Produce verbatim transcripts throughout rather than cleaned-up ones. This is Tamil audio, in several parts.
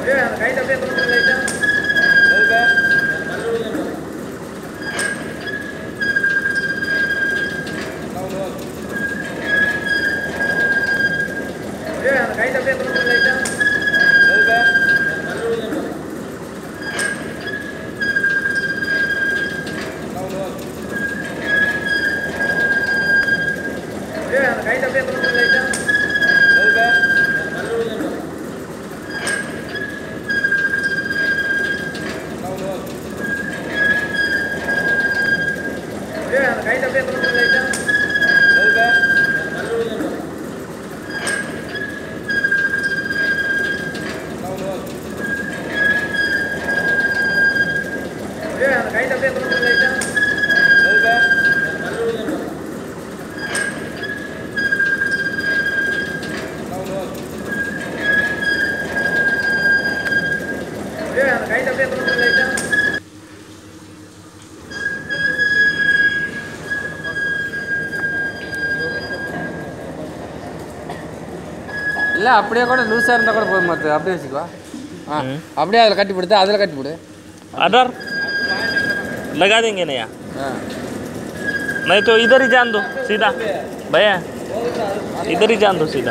இல்லை அப்படியே கூட லூஸாக இருந்தால் கூட போதும் மற்ற அப்படியே வச்சுக்குவா ஆ அப்படியே அதில் கட்டி போடுது அதில் கட்டி போடு अदर लगा देंगे नया हाँ नहीं तो इधर ही जान दो सीधा भैया इधर ही जान दो सीधा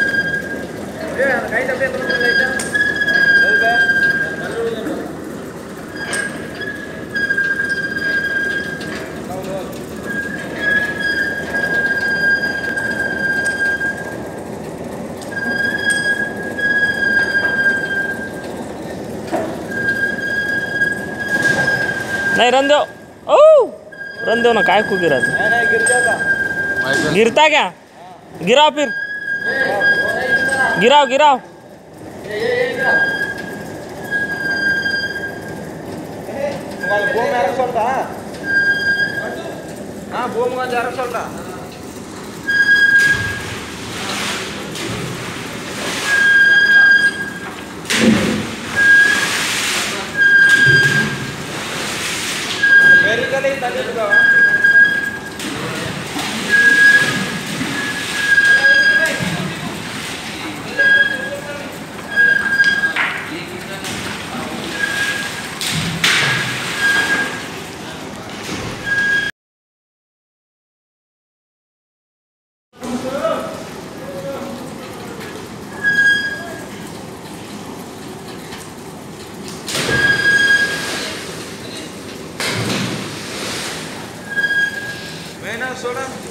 नहीं रन दो ओ रन दो ना काय को गिरा दो गिर जाएगा गिरता क्या गिराओ फिर गिराओ गिराओ हाँ भूम का जार चलता मेरी कल ही तक लगा सोडा